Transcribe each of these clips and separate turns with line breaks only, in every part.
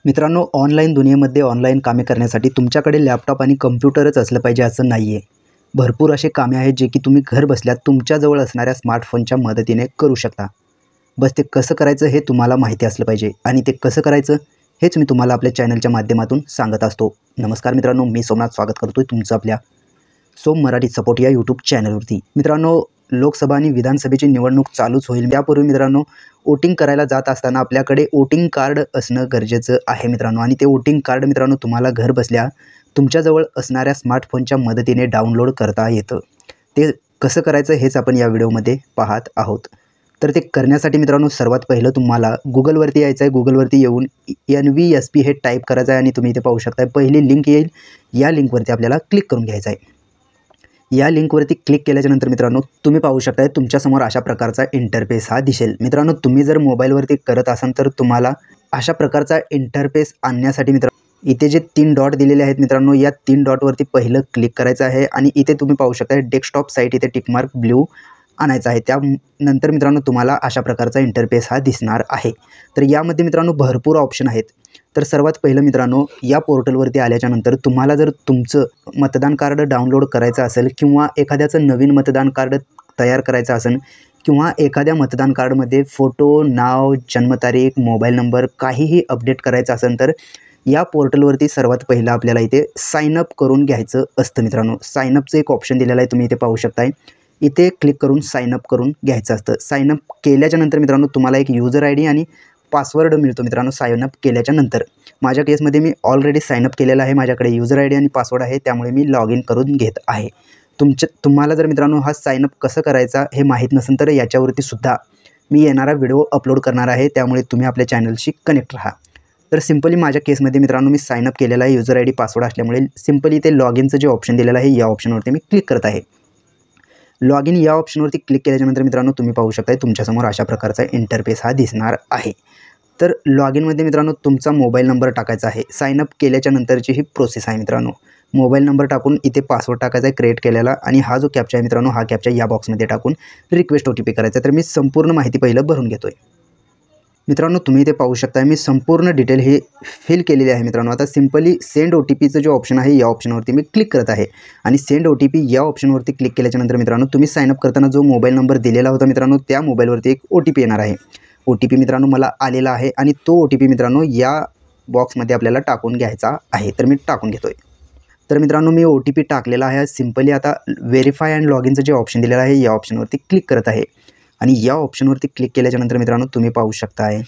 मित्रांनो, ऑनलाईन दुनियेमध्ये ऑनलाईन कामे करण्यासाठी तुमच्याकडे लॅपटॉप आणि कम्प्युटरच असलं पाहिजे असं नाही आहे. भरपूर असे कामे आहेत जे की तुम्ही घर बसल्या तुमच्याजवळ असणाऱ्या स्मार्टफोनच्या मदतीने करू शकता. बस ते कसं करायचं हे तुम्हाला माहिती असलं पाहिजे आणि ते कसं करायचं हेच मी तुम्हाला आपल्या चॅनलच्या माध्यमातून सांगत असतो. नमस्कार मित्रांनो, मी सोमनाथ स्वागत करतोय तुमचं आपल्या सोम मराठी सपोर्ट या यूट्यूब चॅनलवरती. मित्रांनो, लोकसभा आणि विधानसभेची निवडणूक चालूच होईल. त्यापूर्वी मित्रांनो, वोटिंग करायला जात असताना आपल्याकडे वोटिंग कार्ड असणं गरजेचं आहे मित्रांनो. आणि ते वोटिंग कार्ड मित्रांनो तुम्हाला घर बसल्या तुमच्याजवळ असणाऱ्या स्मार्टफोनच्या मदतीने डाउनलोड करता येतं. ते कसं करायचं हेच आपण या व्हिडिओमध्ये पाहत आहोत. तर ते करण्यासाठी मित्रांनो सर्वात पहिलं तुम्हाला गुगलवरती यायचं आहे. गुगलवरती येऊन NVSP हे टाईप करायचं आहे आणि तुम्ही इथे पाहू शकता पहिली लिंक येईल. या लिंकवरती आपल्याला क्लिक करून घ्यायचं आहे. या लिंकवरती क्लिक केल्याच्यानंतर मित्रांनो तुम्ही पाहू शकता तुमच्यासमोर अशा प्रकारचा इंटरफेस हा दिसेल. मित्रांनो, तुम्ही जर मोबाईलवरती करत असाल तर तुम्हाला अशा प्रकारचा इंटरफेस आणण्यासाठी मित्रांनो इथे जे 3 डॉट दिलेले आहेत मित्रांनो, या 3 डॉटवरती पहिलं क्लिक करायचं आहे आणि इथे तुम्ही पाहू शकता डेस्कटॉप साईट इथे टिकमार्क ब्ल्यू आणायचा आहे. त्यानंतर मित्रांनो तुम्हाला अशा प्रकारचा इंटरफेस हा दिसणार आहे. तर यामध्ये मित्रांनो भरपूर ऑप्शन आहेत. तर सर्वात पहिलं मित्रांनो, या पोर्टलवरती आल्याच्यानंतर तुम्हाला जर तुमचं मतदान कार्ड डाउनलोड करायचं असेल किंवा एखाद्याचं नवीन मतदान कार्ड तयार करायचं असेल किंवा एखाद्या मतदान कार्डमध्ये फोटो, नाव, जन्मतारीख, मोबाईल नंबर काहीही अपडेट करायचं असेल तर या पोर्टलवरती सर्वात पहिलं आपल्याला इथे साईनअप करून घ्यायचं असतं मित्रांनो. साईनअपचं एक ऑप्शन दिलेलं आहे, तुम्ही इथे पाहू शकताय. इथे क्लिक करून साईनअप करून घ्यायचं असतं. साईनअप केल्याच्यानंतर मित्रांनो तुम्हाला एक यूजर ID आणि पासवर्ड मिळतो मित्रांनो साईनअप केल्याच्यानंतर. माझ्या केसमध्ये मी ऑलरेडी साईनअप केलेलं आहे. माझ्याकडे यूजर ID आणि पासवर्ड आहे, त्यामुळे मी लॉग इन करून घेत आहे. तुम्हाला जर मित्रांनो हा साईनअप कसं करायचा हे माहीत नसेल तर याच्यावरती सुद्धा मी येणारा व्हिडिओ अपलोड करणार आहे, त्यामुळे तुम्ही आपल्या चॅनलशी कनेक्ट राहा. तर सिम्पली माझ्या केसमध्ये मित्रांनो मी साईनअप केलेला आहे. यूजर ID पासवर्ड असल्यामुळे सिम्पली ते लॉग इनचं जे ऑप्शन दिलेलं आहे या ऑप्शनवरती मी क्लिक करत आहे. लॉग इन या ऑप्शनवरती क्लिक केल्याच्यानंतर मित्रांनो तुम्ही पाहू शकता तुमच्यासमोर अशा प्रकारचा इंटरफेस हा दिसणार आहे. तर लॉग इनमध्ये मित्रांनो तुमचा मोबाईल नंबर टाकायचा आहे. साईनअप केल्याच्यानंतरची ही प्रोसेस आहे मित्रांनो. मोबाईल नंबर टाकून इथे पासवर्ड टाकायचा आहे क्रिएट केलेला आणि हा जो कॅप्चा आहे मित्रांनो हा कॅप्चा या बॉक्समध्ये टाकून रिक्वेस्ट OTP करायचा. तर मी संपूर्ण माहिती पहिलं भरून घेतोय. मित्रांनो, तुम्ही इथे पाहू शकता मी संपूर्ण डिटेल हे फिल केलेली आहे मित्रांनो. आता सिम्पली सेंड OTPचं जो ऑप्शन आहे या ऑप्शनवरती मी क्लिक करत आहे आणि सेंड OTP या ऑप्शनवरती क्लिक केल्याच्यानंतर मित्रांनो तुम्ही साईनअप करताना जो मोबाईल नंबर दिलेला होता मित्रांनो त्या मोबाईलवरती एक OTP येणार आहे. OTP मित्रांनो मला आलेला आहे आणि तो OTP मित्रांनो या बॉक्समध्ये आपल्याला टाकून घ्यायचा आहे. तर मी टाकून घेतोय. तर मित्रांनो मी OTP टाकलेला आहे. सिम्पली आता व्हेरीफाय अँड लॉग इनचं जे ऑप्शन दिलेलं आहे या ऑप्शनवरती क्लिक करत आहे आणि या ऑप्शनवरती क्लिक केल्याच्यानंतर मित्रांनो तुम्ही पाहू शकताय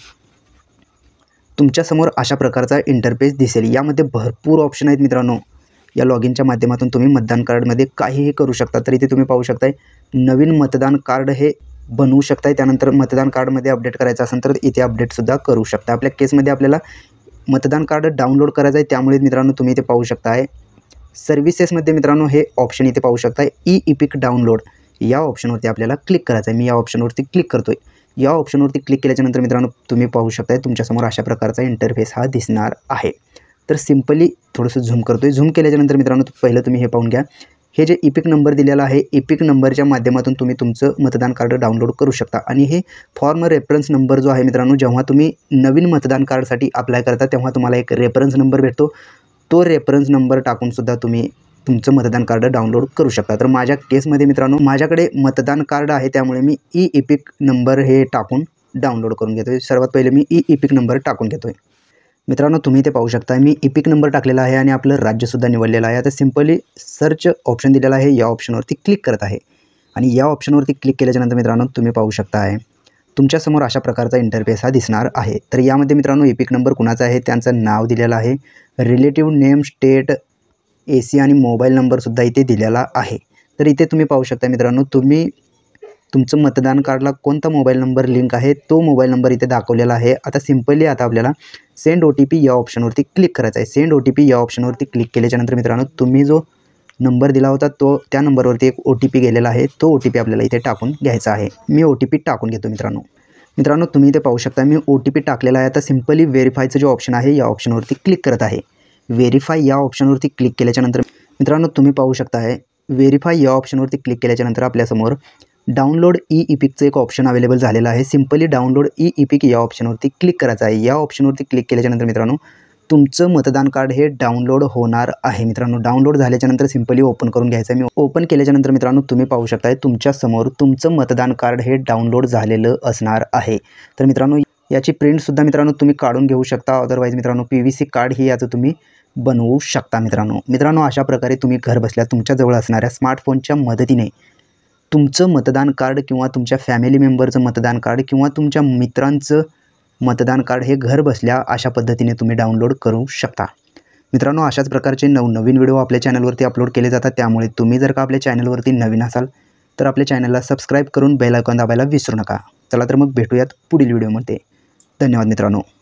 तुमच्यासमोर अशा प्रकारचा इंटरफेस दिसेल. यामध्ये भरपूर ऑप्शन आहेत मित्रांनो. या लॉग इनच्या माध्यमातून तुम्ही मतदान कार्डमध्ये काहीही करू शकता. तर इथे तुम्ही पाहू शकताय नवीन मतदान कार्ड हे बनवू शकताय. त्यानंतर मतदान कार्डमध्ये अपडेट करायचं असेल तर इथे अपडेटसुद्धा करू शकता. आपल्या केसमध्ये आपल्याला मतदान कार्ड डाउनलोड करायचं आहे, त्यामुळे मित्रांनो तुम्ही इथे पाहू शकताय सर्व्हिसेसमध्ये मित्रांनो हे ऑप्शन इथे पाहू शकताय EPIC डाउनलोड या ऑप्शनवरती आपल्याला क्लिक करायचं आहे. मी या ऑप्शनवरती क्लिक करतोय. या ऑप्शनवरती क्लिक केल्याच्यानंतर मित्रांनो तुम्ही पाहू शकताय तुमच्यासमोर अशा प्रकारचा इंटरफेस हा दिसणार आहे. तर सिम्पली थोडंसं झूम करतोय. झूम केल्याच्यानंतर मित्रांनो पहिलं तुम्ही हे पाहून घ्या. हे जे EPIC नंबर दिलेला आहे EPIC नंबरच्या माध्यमातून तुम्ही तुमचं मतदान कार्ड डाउनलोड करू शकता. आणि हे फॉर्म रेफरन्स नंबर जो आहे मित्रांनो, जेव्हा तुम्ही नवीन मतदान कार्डसाठी अप्लाय करता तेव्हा तुम्हाला एक रेफरन्स नंबर भेटतो. तो रेफरन्स नंबर टाकूनसुद्धा तुम्ही तुमचं मतदान कार्ड डाउनलोड करू शकता. तर माझ्या केसमध्ये मित्रांनो माझ्याकडे मतदान कार्ड आहे, त्यामुळे मी EPIC नंबर हे टाकून डाउनलोड करून घेतोय. सर्वात पहिले मी EPIC नंबर टाकून घेतोय. मित्रांनो, तुम्ही इथे पाहू शकता मी EPIC नंबर टाकलेला आहे आणि आपलं राज्यसुद्धा निवडलेलं आहे. आता सिम्पली सर्च ऑप्शन दिलेला आहे या ऑप्शनवरती क्लिक करत आहे आणि या ऑप्शनवरती क्लिक केल्याच्यानंतर मित्रांनो तुम्ही पाहू शकता तुमच्यासमोर अशा प्रकारचा इंटरफेस हा दिसणार आहे. तर यामध्ये मित्रांनो EPIC नंबर कुणाचा आहे, त्यांचं नाव दिलेलं आहे, रिलेटिव्ह नेम, स्टेट, AC आणि मोबाईल नंबरसुद्धा इथे दिलेला आहे. तर इथे तुम्ही पाहू शकता मित्रांनो तुम्ही तुमचं मतदान कार्डला कोणता मोबाईल नंबर लिंक आहे तो मोबाईल नंबर इथे दाखवलेला आहे. आता सिम्पली आता आपल्याला सेंड OTP या ऑप्शनवरती क्लिक करायचं आहे. सेंड OTP या ऑप्शनवरती क्लिक केल्याच्यानंतर मित्रांनो तुम्ही जो नंबर दिला होता त्या नंबरवरती एक OTP गेलेला आहे. तो OTP आपल्याला इथे टाकून घ्यायचा आहे. मी OTP टाकून घेतो मित्रांनो तुम्ही इथे पाहू शकता मी OTP टाकलेला आहे. आता सिम्पली व्हेरीफायचं जो ऑप्शन आहे या ऑप्शनवरती क्लिक करत आहे. व्हेरीफाय या ऑप्शनवरती क्लिक केल्याच्यानंतर मित्रांनो तुम्ही पाहू शकता व्हेरीफाय या ऑप्शनवरती क्लिक केल्याच्यानंतर आपल्यासमोर डाउनलोड EPICचं एक ऑप्शन अवेलेबल झालेलं आहे. सिम्पली डाउनलोड EPIC या ऑप्शनवरती क्लिक करायचं आहे. या ऑप्शनवरती क्लिक केल्याच्यानंतर मित्रांनो तुमचं मतदान कार्ड हे डाउनलोड होणार आहे मित्रांनो. डाउनलोड झाल्याच्यानंतर सिंपली ओपन करून घ्यायचं आहे. मी ओपन केल्याच्यानंतर मित्रांनो तुम्ही पाहू शकताय तुमच्यासमोर तुमचं मतदान कार्ड हे डाउनलोड झालेलं असणार आहे. तर मित्रांनो याची प्रिंटसुद्धा मित्रांनो तुम्ही काढून घेऊ शकता. अदरवाईज मित्रांनो PVC कार्ड ही याचं तुम्ही बनवू शकता मित्रांनो अशा प्रकारे तुम्ही घर बसल्या तुमच्याजवळ असणाऱ्या स्मार्टफोनच्या मदतीने तुमचं मतदान कार्ड किंवा तुमच्या फॅमिली मेंबरचं मतदान कार्ड किंवा तुमच्या मित्रांचं मतदान कार्ड हे घर बसल्या अशा पद्धतीने तुम्ही डाउनलोड करू शकता. मित्रांनो अशाच प्रकारचे नवनवीन व्हिडिओ आपल्या चॅनलवरती अपलोड केले जातात. त्यामुळे तुम्ही जर का आपल्या चॅनलवरती नवीन असाल तर आपल्या चॅनलला सबस्क्राईब करून बेल आयकॉन दाबायला विसरू नका. चला तर मग भेटूयात पुढील व्हिडिओमध्ये. धन्यवाद मित्रांनो.